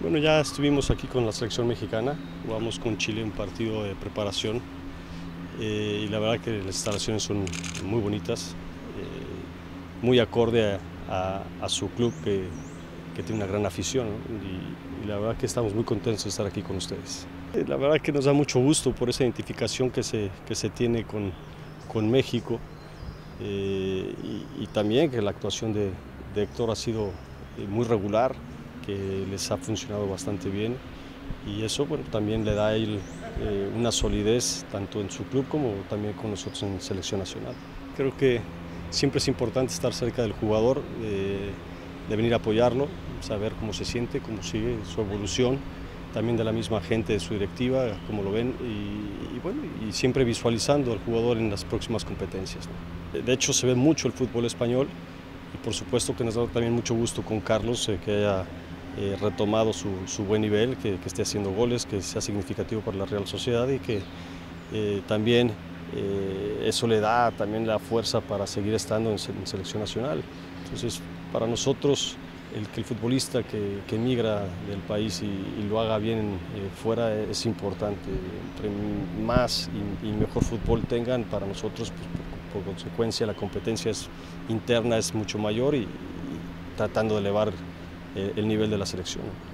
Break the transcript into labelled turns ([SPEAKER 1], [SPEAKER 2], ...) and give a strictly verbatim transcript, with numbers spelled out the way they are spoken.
[SPEAKER 1] Bueno, ya estuvimos aquí con la selección mexicana, jugamos con Chile un partido de preparación eh, y la verdad que las instalaciones son muy bonitas, eh, muy acorde a, a, a su club que, que, tiene una gran afición, ¿no? y, y la verdad que estamos muy contentos de estar aquí con ustedes. La verdad que nos da mucho gusto por esa identificación que se, que se tiene con, con México eh, y, y también que la actuación de, de Héctor ha sido muy regular, que les ha funcionado bastante bien y eso bueno, también le da a él eh, una solidez tanto en su club como también con nosotros en selección nacional. Creo que siempre es importante estar cerca del jugador, eh, de venir a apoyarlo, saber cómo se siente, cómo sigue su evolución, también de la misma gente de su directiva, cómo lo ven y, y bueno, y siempre visualizando al jugador en las próximas competencias, ¿no? De hecho se ve mucho el fútbol español y por supuesto que nos da también mucho gusto con Carlos eh, que haya Eh, retomado su, su buen nivel, que, que esté haciendo goles, que sea significativo para la Real Sociedad y que eh, también eh, eso le da también la fuerza para seguir estando en, en selección nacional. Entonces, para nosotros, el que el futbolista que, que emigra del país y, y lo haga bien eh, fuera es importante. Entre más y, y mejor fútbol tengan, para nosotros, pues, por, por consecuencia, la competencia es, interna es mucho mayor y, y tratando de elevar el nivel de la selección.